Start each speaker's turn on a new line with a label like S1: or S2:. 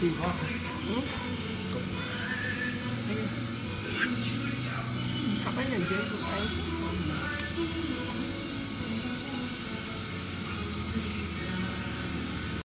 S1: xinh quá.
S2: Cặp ấy là dễ của tay.